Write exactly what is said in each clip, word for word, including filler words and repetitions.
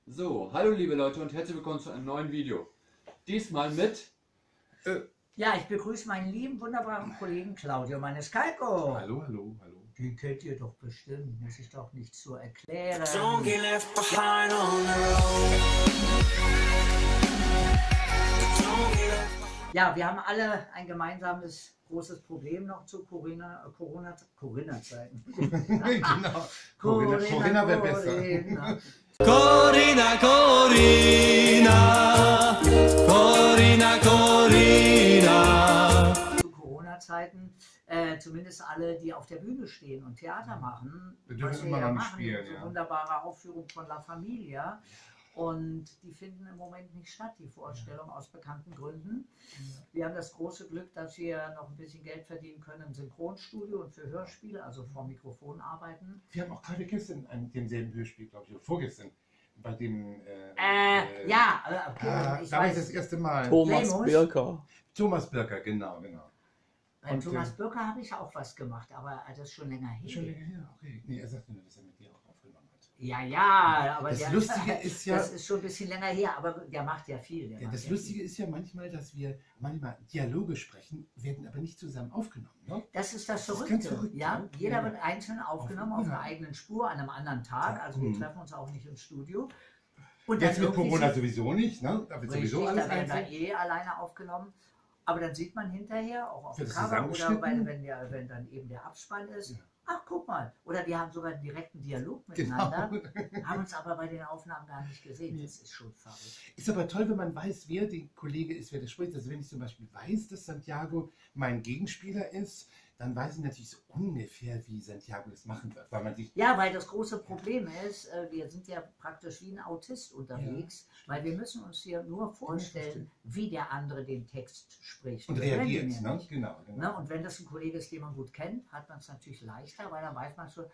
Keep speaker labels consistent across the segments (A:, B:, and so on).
A: So, hallo liebe Leute und herzlich willkommen zu einem neuen Video. Diesmal mit...
B: Äh, ja, ich begrüße meinen lieben, wunderbaren Kollegen Claudio Maniscalco.
C: Hallo, hallo, hallo.
B: Die kennt ihr doch bestimmt, muss ich doch nicht so erklären.
D: Don't get left behind on the road. Don't get left behind.
B: Ja, wir haben alle ein gemeinsames großes Problem noch zu Corona, Corona, Corona-Zeiten.
C: Genau. Corinna, Corinna wäre besser.
D: Corinna, Corinna, Corinna, Corinna.
B: Zu Corona-Zeiten, äh, zumindest alle, die auf der Bühne stehen und Theater machen.
C: Wir dürfen
B: was wir
C: immer
B: ja
C: noch nicht
B: machen,
C: spielen,
B: so
C: ja.
B: wunderbare Aufführung von La Familia. Und die finden im Moment nicht statt, die Vorstellung, aus bekannten Gründen. Wir haben das große Glück, dass wir noch ein bisschen Geld verdienen können im Synchronstudio und für Hörspiele, also vor Mikrofon arbeiten.
C: Wir haben auch gerade gestern an demselben Hörspiel, glaube ich, oder vorgestern, bei dem... Äh,
B: Äh, ja, äh, okay,
C: Ah,
B: ich
C: da war ich
B: weiß,
C: das erste Mal.
E: Thomas
B: Remus?
E: Birker.
C: Thomas Birker, genau, genau.
B: bei
C: und,
B: Thomas
C: äh,
B: Birker habe ich auch was gemacht, aber das ist schon länger her.
C: Schon länger her, okay. Nee, er sagte nur, dass er mit dir auch aufgenommen hat.
B: Ja, ja, aber
C: Das
B: der,
C: Lustige ist ja-
B: das ist schon ein bisschen länger her, aber der macht ja viel. Der
C: Ja,
B: macht
C: das
B: ja
C: Lustige
B: viel.
C: ist ja manchmal, dass wir manchmal Dialoge sprechen, werden aber nicht zusammen aufgenommen. Ne?
B: Das ist das
C: Das ist
B: Verrückte.
C: ganz verrückt,
B: ja?
C: ne?
B: Jeder
C: Ja.
B: wird einzeln aufgenommen auf
C: Ja.
B: einer eigenen Spur, an einem anderen Tag. Also wir
C: Mhm.
B: treffen uns auch nicht im Studio. Und
C: Jetzt mit
B: irgendwie
C: Corona
B: sieht-
C: sowieso nicht, ne? Da wird
B: Richtig,
C: sowieso alles
B: da werden wir
C: einzeln.
B: eh alleine aufgenommen. Aber dann sieht man hinterher, auch auf dem
C: Wird das
B: Cover oder
C: zusammengeschnitten?
B: bei, wenn, der, wenn dann eben der Abspann ist,
C: Ja.
B: ach guck mal, oder die haben sogar einen direkten Dialog
C: Genau.
B: miteinander, haben uns aber bei den Aufnahmen gar nicht gesehen. Das ist schon verrückt.
C: Ist aber toll, wenn man weiß, wer der Kollege ist, wer der spricht. Also wenn ich zum Beispiel weiß, dass Santiago mein Gegenspieler ist, dann weiß ich natürlich so ungefähr, wie Santiago das machen wird. Weil man sich
B: Ja, weil das große Problem ist, äh, wir sind ja praktisch wie ein Autist unterwegs, weil wir müssen uns hier nur vorstellen, wie der andere den Text spricht.
C: und
B: Wir kennen
C: reagiert.
B: ihn ja
C: Ne?
B: nicht.
C: Genau, genau.
B: Ne? Und wenn das ein Kollege ist, den man gut kennt, hat man es natürlich leichter, weil dann weiß man schon,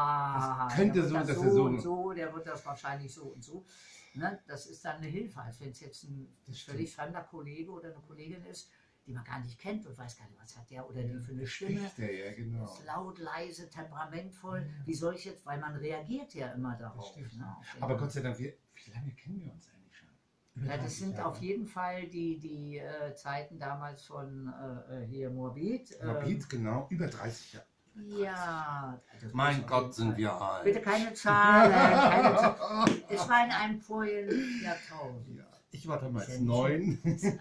B: ah,
C: Das könnte
B: der
C: so,
B: wird das
C: dass
B: so
C: er so-
B: und so, der wird das wahrscheinlich so und so. Ne? Das ist dann eine Hilfe, als wenn es jetzt ein
C: Das stimmt.
B: völlig fremder Kollege oder eine Kollegin ist, die man gar nicht kennt und weiß gar nicht, was hat der oder die für eine Stimme.
C: Spricht der, ja, genau.
B: Ist laut, leise, temperamentvoll.
C: Ja.
B: Wie soll ich jetzt, weil man reagiert ja immer
C: Das
B: darauf.
C: stimmt.
B: Ne, auf den
C: Aber
B: anderen.
C: Gott sei Dank, wir, wie lange kennen wir uns eigentlich schon? Über
B: Ja, das
C: dreißig
B: sind
C: Jahre.
B: auf jeden Fall die, die äh, Zeiten damals von äh, hier Morbid. ähm,
C: Morbid, genau, über dreißig Jahre.
B: Ja. das
C: Mein
B: muss auf
C: Gott,
B: jeden
C: sind
B: Fall.
C: wir alt.
B: Bitte keine Zahlen. Keine Zahlen. Es war in einem vorigen Jahrtausend.
C: Ja, ich war damals
B: Ist ja nicht
C: neun.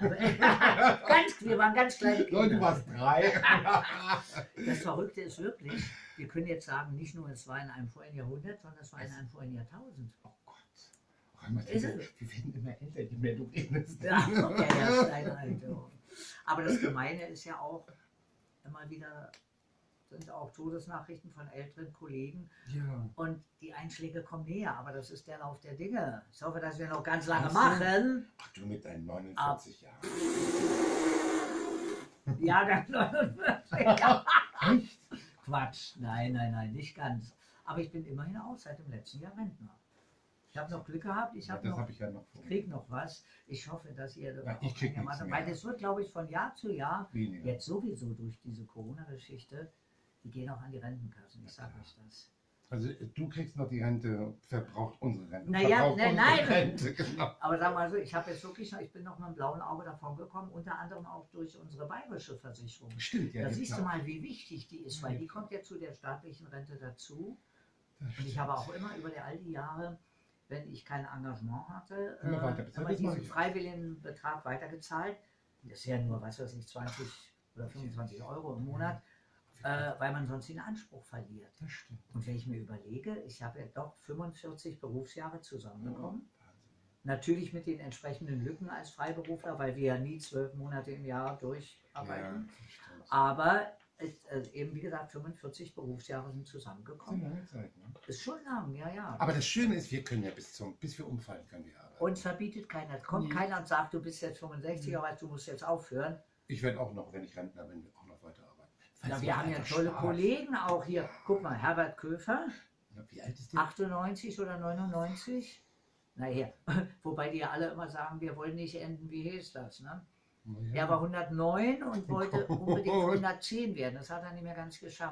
B: ganz, wir waren ganz kleine Kinder.
C: Neun, du warst drei.
B: Das Verrückte ist wirklich, wir können jetzt sagen, nicht nur es war in einem vorigen Jahrhundert, sondern es war in einem vorigen Jahrtausend.
C: Oh Gott. Oh, Mann,
B: Ist
C: wir,
B: es?
C: wir werden immer älter, je mehr du redest.
B: Ja, okay, ja, Steinalter. Aber das Gemeine ist ja auch, immer wieder sind auch Todesnachrichten von älteren Kollegen
C: Ja.
B: und die Einschläge kommen näher, aber das ist der Lauf der Dinge. Ich hoffe, dass wir noch ganz lange
C: Ach so.
B: machen.
C: Ach du mit deinen neunundvierzig Jahren.
B: Ja, dann neunundvierzig.
C: Echt?
B: Quatsch, nein, nein, nein, nicht ganz. Aber ich bin immerhin auch seit dem letzten Jahr Rentner. Ich habe noch Glück gehabt, ich
C: Ja,
B: habe
C: das
B: noch,
C: habe ich ja noch vor.
B: krieg noch was. Ich hoffe, dass ihr
C: Ja, ich krieg
B: einigermaßen-
C: nichts mehr.
B: weil das wird, glaube ich, von Jahr zu Jahr,
C: Weniger.
B: jetzt sowieso durch diese Corona-Geschichte, die gehen auch an die Rentenkassen, ich sage euch das.
C: Also du kriegst noch die Rente, verbraucht unsere Rente.
B: Naja,
C: verbraucht
B: ne,
C: unsere
B: nein.
C: Rente, genau.
B: Aber sagen wir mal so, ich habe jetzt wirklich noch, ich bin noch mit einem blauen Auge davon gekommen, unter anderem auch durch unsere bayerische Versicherung.
C: Stimmt, ja.
B: Da
C: ja,
B: siehst du
C: klar.
B: mal, wie wichtig die ist, weil die kommt ja zu der staatlichen Rente dazu.
C: Das
B: Und ich habe auch immer über die, all die Jahre, wenn ich kein Engagement hatte,
C: Immer
B: äh,
C: weiter bezahlt,
B: immer
C: das mache
B: diesen
C: ich auch.
B: freiwilligen Betrag weitergezahlt. Das ist ja nur, was weiß ich, zwanzig oder fünfundzwanzig Euro im Monat, äh, weil man sonst den Anspruch verliert.
C: Das stimmt.
B: Und wenn ich mir überlege, ich habe ja doch fünfundvierzig Berufsjahre zusammenbekommen.
C: Wahnsinn.
B: Natürlich mit den entsprechenden Lücken als Freiberufler, weil wir ja nie zwölf Monate im Jahr
C: Ja,
B: durcharbeiten.
C: das stimmt.
B: Aber es, äh, eben wie gesagt, fünfundvierzig Berufsjahre sind
C: Das ist eine
B: zusammengekommen.
C: lange Zeit, ne?
B: Ist schon lang, ja, ja.
C: Aber das Schöne ist, wir können ja bis zum, bis wir umfallen, können wir arbeiten.
B: Uns verbietet keiner. Es kommt
C: Nee.
B: keiner und sagt, du bist jetzt fünfundsechzig, aber du musst jetzt aufhören.
C: Ich werde auch noch, wenn ich Rentner bin, auch noch weiterarbeiten. Falls
B: Ja,
C: mir
B: wir haben ja
C: einfach
B: tolle
C: Spaß.
B: Kollegen auch hier. Guck mal, Herbert Köfer,
C: Ja, wie alt ist der?
B: achtundneunzig oder neunundneunzig. Naja, wobei die ja alle immer sagen, wir wollen nicht enden wie Hesters. Ne?
C: Ja.
B: Er war hundertneun und wollte unbedingt hundertzehn werden. Das hat er nicht mehr ganz geschafft.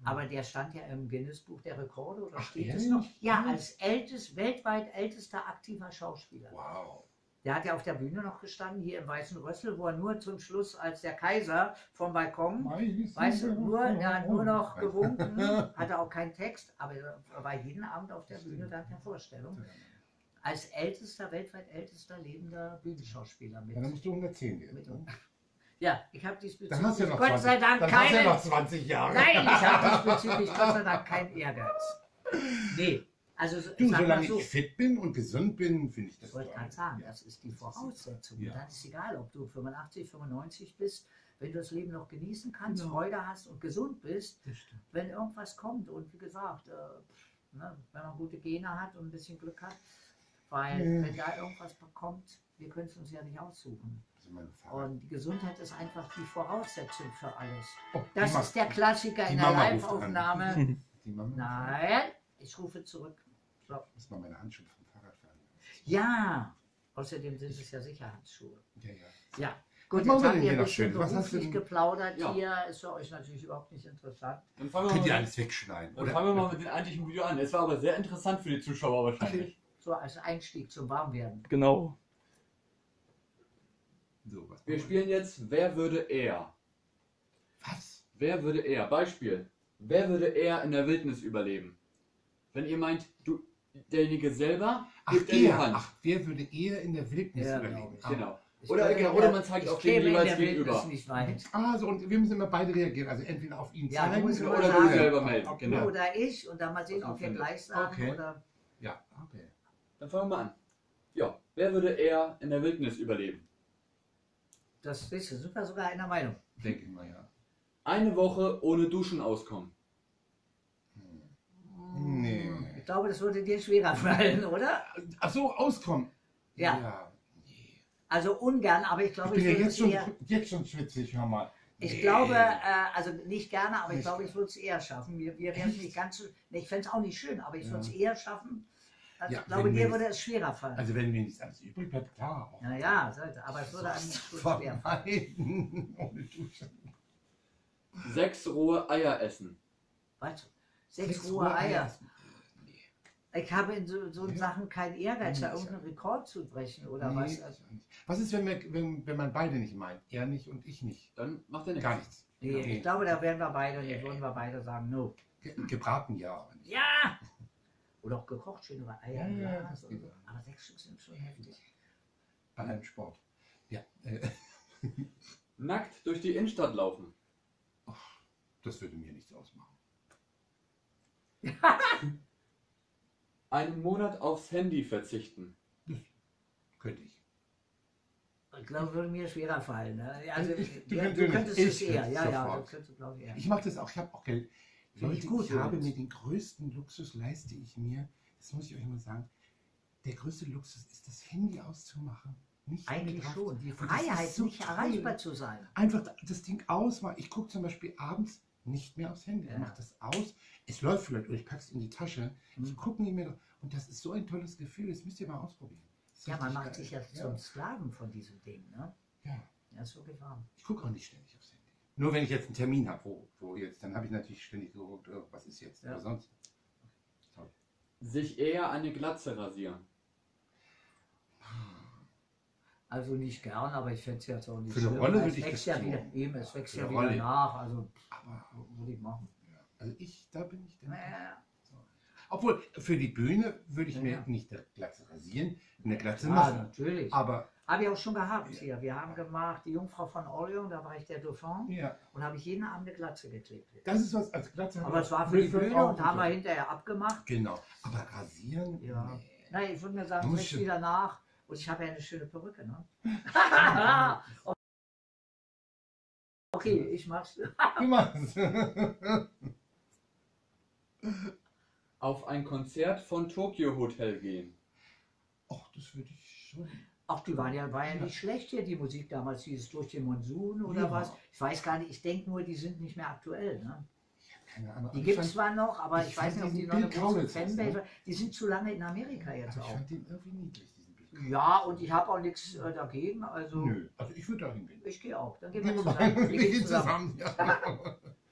B: Aber der stand ja im Guinness-Buch der Rekorde, oder
C: Ach,
B: steht es
C: ehrlich?
B: noch? Ja,
C: Ja.
B: als ältest, weltweit ältester aktiver Schauspieler.
C: Wow.
B: Der hat ja auf der Bühne noch gestanden, hier im Weißen Rössel, wo er nur zum Schluss als der Kaiser vom Balkon, weißt du, nur, er hat nur noch gewunken, hatte auch keinen Text, aber er war jeden Abend auf der Bühne während der Vorstellung. Als ältester, weltweit ältester lebender Bühnenschauspieler mit.
C: Ja, dann musst du hundertzehn werden.
B: mit
C: ne?
B: ja, ich habe
C: Dann
B: diesbezüglich
C: hast du ja noch
B: Gott
C: zwanzig,
B: sei Dank
C: dann hast du ja
B: keinen.
C: noch zwanzig Jahre.
B: Nein, ich habe diesbezüglich Gott sei Dank keinen Ehrgeiz. Nee, also
C: Du,
B: sag mal
C: solange
B: so.
C: ich fit bin und gesund bin, finde ich das
B: Ich wollte
C: toll.
B: gerade sagen,
C: Ja.
B: das ist die Voraussetzung.
C: Ja.
B: Und dann ist egal, ob du fünfundachtzig, fünfundneunzig bist, wenn du das Leben noch genießen kannst,
C: Genau.
B: Freude hast und gesund bist,
C: Das stimmt.
B: wenn irgendwas kommt. Und wie gesagt, äh, ne, wenn man gute Gene hat und ein bisschen Glück hat, weil
C: Ja.
B: wenn da irgendwas kommt, wir können es uns ja nicht aussuchen.
C: Das ist meine Fahrrad.
B: Und die Gesundheit ist einfach die Voraussetzung für alles.
C: Oh, die
B: Das
C: Ma-
B: ist der Klassiker
C: die
B: in der
C: Mama ruft
B: Live-Aufnahme.
C: Die Mama.
B: Nein, ich rufe zurück. So.
C: Das war meine Handschuhe vom Fahrradfahren.
B: Ja, außerdem sind es ja Sicherheitsschuhe.
C: Ja, ja.
B: Ja, gut,
C: Was machen
B: jetzt
C: wir
B: habt
C: denn
B: ihr
C: hier
B: ein
C: noch
B: bisschen
C: Schönes? Was hast du
B: beruflich
C: denn-
B: geplaudert
A: Ja.
B: hier. Ist für euch natürlich überhaupt nicht interessant.
A: Dann fangen wir,
C: Könnt ihr
A: mal,
C: alles wegschneiden,
A: dann
C: oder?
A: fangen wir mal mit dem eigentlichen Video an. Es war aber sehr interessant für die Zuschauer wahrscheinlich.
B: So als Einstieg zum Warmwerden.
E: Genau.
C: So, was
A: Wir
C: machen
A: spielen jetzt Wer würde er?
C: Was?
A: Wer würde er? Beispiel. Wer würde er in der Wildnis überleben? Wenn ihr meint, du, derjenige selber,
C: Ach,
A: gibt er die
C: er.
A: Hand.
C: Ach, wer würde eher in der Wildnis
B: Ja,
C: überleben?
B: glaub ich.
C: Ah.
A: Genau.
B: Ich
A: Oder,
B: käme
A: genau,
B: in
A: oder
B: der-
A: man zeigt
B: ich
A: auf den
B: käme in
A: jeweils
B: der Wildnis
A: gegenüber.
B: nicht weit.
C: Ah, so, und wir müssen immer beide reagieren. Also entweder auf ihn
B: Ja, du
C: zeigen
B: musst immer
A: oder
B: sagen,
A: du selber melden.
C: ob-
A: Genau.
B: Oder ich und dann mal sehen,
A: Was du
B: ob wir
A: findest.
B: gleich sagen
C: Okay.
B: oder.
C: Ja, okay.
A: Dann fangen wir mal an. Ja, wer würde er in der Wildnis überleben?
B: Das bist du super sogar einer Meinung.
C: Denke ich mal, ja.
A: Eine Woche ohne Duschen auskommen.
C: Nee.
B: Ich glaube, das würde dir schwerer fallen, oder?
C: Ach so, auskommen.
B: Ja.
C: ja. Nee.
B: Also ungern, aber ich
C: Ich
B: glaube,
C: bin
B: ich,
C: ja
B: würde
C: jetzt
B: es
C: schon,
B: eher.
C: jetzt schon schwitzig, hör mal.
B: Ich
C: Nee.
B: glaube, äh, also nicht gerne, aber ich
C: Nicht
B: glaube, ich würde es eher schaffen. Wir, wir wären nicht ganz so. Nee, ich fände es auch nicht schön, aber ich
C: Ja.
B: würde es eher schaffen. Also
C: Ja,
B: ich glaube,
C: wenn
B: dir
C: wir-
B: würde es schwerer fallen.
C: Also wenn mir nichts anderes übrig bleibt, klar. auch.
B: Naja, sollte, aber es würde einem nicht so schwer fallen.
C: Vermeiden. Ohne Dusche.
A: Sechs rohe Eier essen.
B: Weißt du, sechs, rohe Eier. Ich habe in so, so
C: Ja.
B: Sachen keinen Ehrgeiz, da
C: Nee,
B: irgendeinen Rekord zu brechen oder
C: Nee,
B: was.
C: ist
B: Also,
C: auch nicht. Was ist, wenn, wir, wenn, wenn man beide nicht meint? Er nicht und ich nicht?
A: Dann macht er nichts.
C: Gar nichts.
B: nee,
C: Nee.
B: ich glaube, da wären wir beide, nee, würden wir beide sagen, no.
C: Ge gebraten ja. aber nicht.
B: Ja! Oder auch gekocht, schönere Eier.
C: Ja, ja,
B: ja,
C: das
B: so.
C: geht ja.
B: Aber sechs Stück sind schon heftig.
C: Bei einem Sport. Ja. Äh,
A: Nackt durch die Innenstadt laufen.
C: das würde mir nichts ausmachen.
A: Einen Monat aufs Handy verzichten.
C: Könnte ich.
B: Ich glaube, würde mir schwerer fallen. Ne? Also,
C: Ich- du
B: ja,
C: könntest-
B: du könntest
C: ich
B: es eher.
C: könnte
B: Ja, ja,
C: sofort.
B: das könntest du, glaube ich, eher.
C: Ich mache das auch, ich habe auch Geld.
B: Finde ich
C: Leute,
B: gut,
C: ich habe
B: übrigens.
C: mir den größten Luxus leiste ich mir, das muss ich euch mal sagen, der größte Luxus ist das Handy auszumachen. Nicht
B: Eigentlich
C: mit drauf
B: schon.
C: zu-
B: Die
C: Und das ist
B: Freiheit,
C: so
B: nicht
C: toll.
B: erreichbar zu sein.
C: Einfach das Ding ausmachen. Ich gucke zum Beispiel abends nicht mehr aufs Handy.
B: Ja.
C: Ich mache das aus. Es läuft vielleicht oder ich packe es in die Tasche. Ich
B: Hm.
C: gucke nicht mehr drauf. Und das ist so ein tolles Gefühl. Das müsst ihr mal ausprobieren. Das ist
B: Ja, man
C: richtig
B: macht sich ja
C: geil.
B: zum Sklaven von diesem Ding. Ne?
C: Ja.
B: Das ist wirklich wahr.
C: Ich gucke auch nicht ständig aufs Handy. Nur wenn ich jetzt einen Termin habe, wo, wo jetzt, dann habe ich natürlich ständig geguckt, oh, was ist jetzt?
B: Ja.
C: Aber sonst.
A: Sich eher eine Glatze rasieren.
B: Also nicht gern, aber ich fände es jetzt auch nicht
C: Für eine
B: schlimm,
C: Rolle
B: weil
C: würde
B: es
C: ich
B: wächst
C: das
B: ja wieder,
C: tun.
B: eben, es wächst
C: Für
B: ja
C: eine
B: wieder
C: Rolle.
B: nach, also
C: Aber
B: w- würde ich machen.
C: ja. Also ich, da bin ich dann.
B: Äh,
C: Obwohl, für die Bühne würde ich
B: Ja,
C: mir
B: ja.
C: nicht eine Glatze rasieren, eine Glatze
B: ja,
C: machen.
B: natürlich.
C: Aber
B: Habe ich auch schon gehabt hier. Wir haben gemacht die Jungfrau von Orleans, da war ich der Dauphin
C: ja,
B: und habe ich jeden Abend eine Glatze geklebt.
C: das ist was als Glatze.
B: Aber es war für die
C: Riffel
B: Bühne
C: auch
B: und haben wir
C: so.
B: hinterher abgemacht.
C: Genau. Aber rasieren?
B: Ja.
C: Nee.
B: Nein, ich würde mir sagen,
C: Muss
B: wächst
C: ich-
B: wieder nach. Und ich habe ja eine schöne Perücke, ne? Okay, ich mach's.
C: Du machst.
A: Auf ein Konzert von Tokyo Hotel gehen.
C: Ach, das würde ich schon.
B: Ach, die waren ja, war ja
C: Ja.
B: nicht schlecht hier, die Musik damals, hieß es durch den Monsun oder
C: Ja.
B: was. Ich weiß gar nicht, ich denke nur, die sind nicht mehr aktuell. Ne?
C: Keine Ahnung.
B: Die
C: aber
B: gibt
C: ich
B: es
C: fand-
B: zwar noch, aber
C: ich
B: ich, weiß
C: fand
B: nicht, ob die
C: diesen
B: noch eine
C: Bill
B: große
C: Kaulitz,
B: Fanbase
C: ne?
B: Die sind zu lange in Amerika jetzt
C: aber ich
B: auch.
C: fand den irgendwie niedlich, diesen Bild.
B: Ja, und ich habe auch nichts äh, dagegen, also
C: Nö, also ich würde da hingehen.
B: ich gehe auch. Dann gehen wir
C: Gehen wir
B: zusammen.
C: mal-
B: Wir
C: wir
B: gehen
C: gehen
B: zusammen.
C: zusammen. Ja.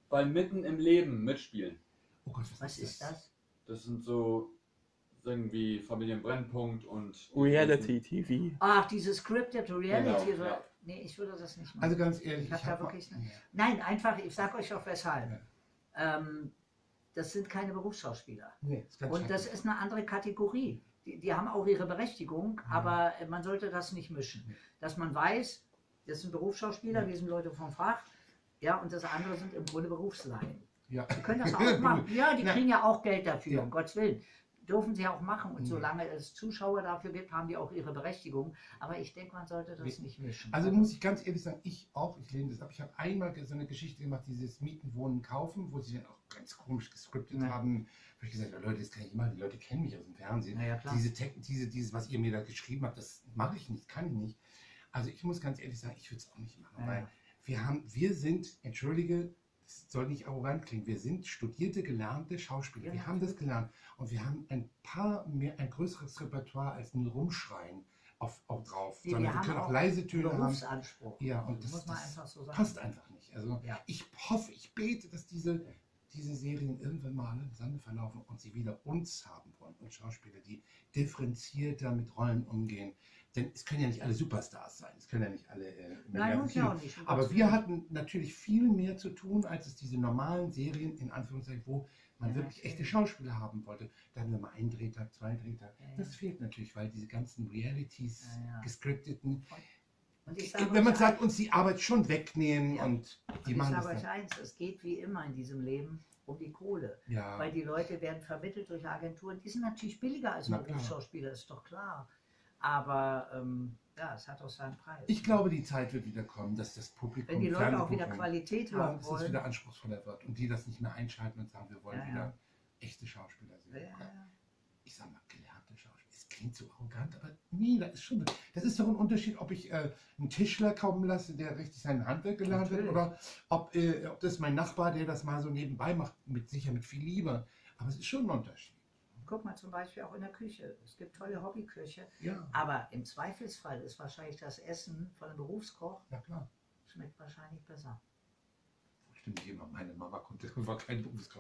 A: bei Mitten im Leben mitspielen.
C: Oh Gott, was,
B: Was ist das?
A: Das sind so irgendwie Familienbrennpunkt und
E: Reality-T V.
B: Ach, diese Scripted Reality.
A: Genau, ja.
B: Nee, ich würde das nicht machen.
C: Also ganz ehrlich,
B: Ich hab
C: ich
B: da
C: hab mal-
B: wirklich ne- Nein, einfach, ich sage euch auch weshalb.
C: Ja.
B: Ähm, das sind keine Berufsschauspieler.
C: Nee, das ist ganz
B: Und das
C: schade.
B: ist eine andere Kategorie. Die, die haben auch ihre Berechtigung,
C: Ja.
B: aber äh, man sollte das nicht mischen.
C: Ja.
B: Dass man weiß, das sind Berufsschauspieler,
C: Ja.
B: wir sind Leute vom Fach, ja, und das andere sind im Grunde Berufsleihen.
C: Ja.
B: Die können das auch machen. Ja, die
C: Na,
B: kriegen ja auch Geld dafür,
C: Ja.
B: um Gottes Willen. Dürfen sie auch machen. Und
C: Mhm.
B: solange es Zuschauer dafür gibt, haben die auch ihre Berechtigung. Aber ich denke, man sollte das
C: Richtig.
B: nicht mischen.
C: Also muss ich ganz ehrlich sagen, ich auch, ich lehne das ab. Ich habe einmal so eine Geschichte gemacht, dieses Mieten, Wohnen, Kaufen, wo sie dann auch ganz komisch gescriptet
B: Ja.
C: haben. Wo ich gesagt habe, Leute, das kann ich nicht machen, die Leute kennen mich aus dem Fernsehen.
B: Na ja, klar.
C: diese, Te- diese, dieses, was ihr mir da geschrieben habt, das mache ich nicht, kann ich nicht. Also ich muss ganz ehrlich sagen, ich würde es auch nicht machen,
B: Ja,
C: weil
B: ja.
C: wir haben, wir sind, entschuldige, das soll nicht arrogant klingen, wir sind studierte, gelernte Schauspieler.
B: Ja,
C: wir haben das gelernt und wir haben ein paar mehr, ein größeres Repertoire als nur rumschreien auf, auf drauf,
B: Nee,
C: sondern wir,
B: wir haben
C: können auch
B: auch
C: leise Töne haben.
B: Berufsanspruch.
C: Ja, und das,
B: muss man
C: das
B: einfach so sagen.
C: passt einfach nicht. Also
B: Ja.
C: ich hoffe, ich bete, dass diese, diese Serien irgendwann mal im Sande verlaufen und sie wieder uns haben wollen und Schauspieler, die differenzierter mit Rollen umgehen. Denn es können ja nicht alle Superstars sein, es können ja nicht alle äh,
B: Nein, muss ja
C: Milliarden-
B: auch nicht. um
C: Aber
B: Gottes
C: wir
B: Willen.
C: hatten natürlich viel mehr zu tun, als es diese normalen Serien, in Anführungszeichen, wo man
B: Ja,
C: wirklich
B: natürlich.
C: echte Schauspieler haben wollte. Da hatten wir mal einen Drehtag, zwei Drehtag.
B: Ja, ja.
C: Das fehlt natürlich, weil diese ganzen Realities,
B: Ja, ja.
C: gescripteten,
B: Und ich sage
C: wenn man
B: euch
C: sagt, uns die Arbeit schon wegnehmen
B: Ja.
C: und die
B: Und ich
C: machen
B: sage
C: das
B: euch
C: dann.
B: eins, es geht wie immer in diesem Leben um die Kohle.
C: Ja,
B: Weil die Leute werden vermittelt durch Agenturen. Die sind natürlich billiger als
C: Na
B: ein
C: klar.
B: Berufsschauspieler, ist doch klar. Aber ähm, ja, es hat auch seinen Preis.
C: ich glaube, die Zeit wird wieder kommen, dass das Publikum,
B: Wenn die Leute auch wieder
C: Fernsehpublikum,
B: Qualität
C: ja,
B: haben
C: dass es
B: wollen.
C: wieder anspruchsvoller wird und die das nicht mehr einschalten und sagen, wir wollen
B: Ja, ja.
C: wieder echte Schauspieler
B: Ja,
C: sehen.
B: ja, ja.
C: Ich sag mal, gelernte Schauspieler. Es klingt so arrogant, aber nee, das ist schon, das ist doch ein Unterschied, ob ich äh, einen Tischler kommen lasse, der richtig sein Handwerk gelernt hat,
B: Natürlich.
C: oder ob, äh, ob das mein Nachbar, der das mal so nebenbei macht, mit sicher mit viel Liebe. Aber es ist schon ein Unterschied.
B: Guck mal zum Beispiel auch in der Küche. Es gibt tolle Hobbyköche.
C: Ja,
B: Aber im Zweifelsfall ist wahrscheinlich das Essen von einem Berufskoch
C: na klar.
B: schmeckt wahrscheinlich besser.
C: Stimmt nicht immer. Meine Mama konnte, war kein Berufskoch.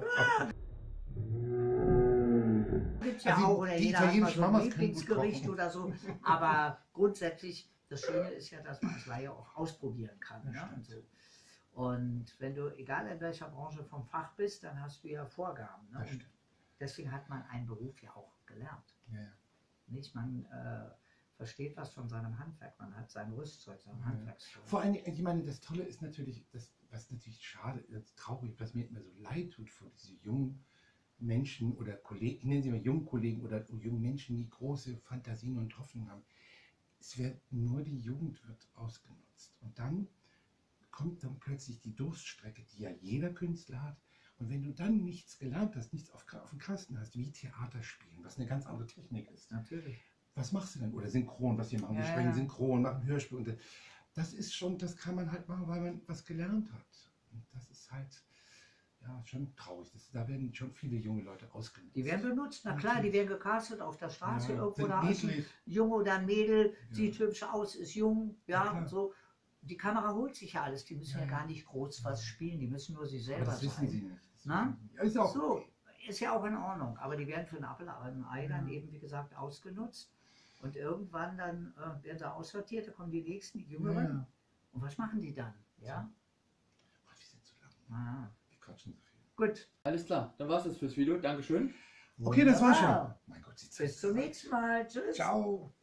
B: Gibt ja
C: Also
B: auch, oder
C: die
B: jeder hat mal
C: italienischen
B: so ein
C: Mamas können gut
B: Lieblingsgericht
C: kochen.
B: oder so. Aber grundsätzlich, das Schöne ist ja, dass man es Laie auch ausprobieren kann.
C: Das
B: Ne?
C: stimmt.
B: Und, so. Und wenn du, egal in welcher Branche vom Fach bist, dann hast du ja Vorgaben. Ne?
C: Das
B: Und
C: stimmt.
B: deswegen hat man einen Beruf ja auch gelernt.
C: Ja, ja.
B: Nicht? Man äh, versteht was von seinem Handwerk, man hat sein Rüstzeug, sein
C: Ja.
B: Handwerkszeug.
C: Vor allem, ich meine, das Tolle ist natürlich, das, was natürlich schade ist, traurig, was mir immer so leid tut für diese jungen Menschen oder Kollegen, ich nenne sie mal jungen Kollegen oder jungen Menschen, die große Fantasien und Hoffnungen haben. Es wird nur die Jugend wird ausgenutzt. Und dann kommt dann plötzlich die Durststrecke, die ja jeder Künstler hat. Und wenn du dann nichts gelernt hast, nichts auf, auf dem Kasten hast, wie Theater spielen, was eine ganz andere Technik ist,
B: Natürlich.
C: was machst du denn? Oder Synchron, was wir machen. Wir
B: Ja,
C: sprechen
B: ja.
C: Synchron, machen Hörspiel. Und das ist schon, das kann man halt machen, weil man was gelernt hat. Und das ist halt, ja, schon traurig. Das, da werden schon viele junge Leute ausgenutzt.
B: Die werden benutzt, na klar, die werden gecastet auf der Straße
C: ja,
B: irgendwo,
C: sind
B: da ist ein
C: niedlich.
B: Junge oder ein Mädel,
C: Ja.
B: sieht hübsch aus, ist jung, ja,
C: Ja, klar.
B: und so. Die Kamera holt sich ja alles, die müssen ja,
C: Ja, ja.
B: gar nicht groß was spielen, die müssen nur sich
C: Aber
B: selber
C: das wissen
B: sein.
C: sie nicht. Das
B: Na?
C: wissen sie. Ja, ist auch
B: So,
C: okay.
B: ist ja auch in Ordnung, aber die werden für einen Apfel, ein Ei dann
C: Ja.
B: eben, wie gesagt, ausgenutzt. Und irgendwann dann äh, werden sie aussortiert, da kommen die nächsten, die Jüngeren.
C: Ja.
B: Und was machen die dann? Ja?
C: Oh, wir sind zu lang.
B: Ah,
C: Wir quatschen so viel.
B: gut,
A: Alles klar, dann war's das fürs Video. Dankeschön.
C: Okay, das war's schon.
B: Wunderbar.
C: Mein Gott, die Zeit
B: bis zum
C: ist
B: nächsten Mal. Tschüss.
C: Ciao.